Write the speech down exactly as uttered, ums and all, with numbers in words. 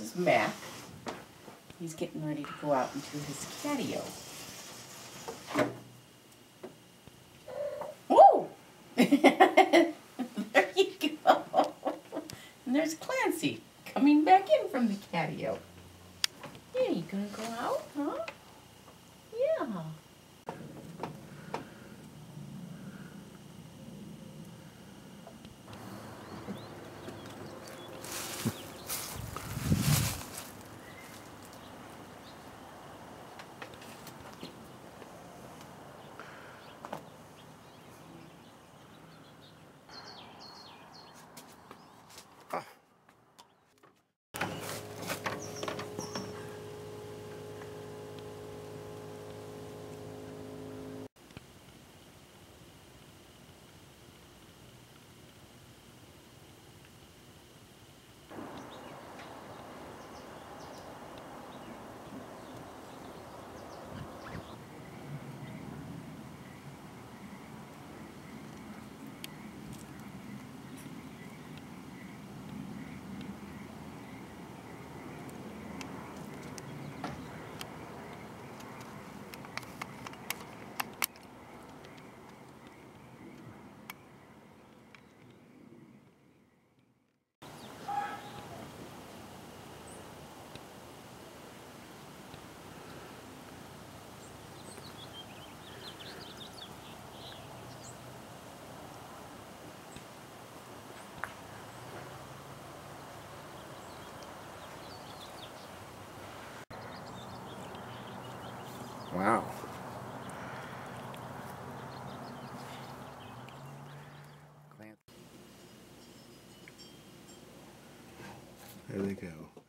is Mac. He's getting ready to go out into his catio. Whoa! There you go. And there's Clancy coming back in from the catio. Yeah, you gonna go out, huh? Yeah. Wow. There they go.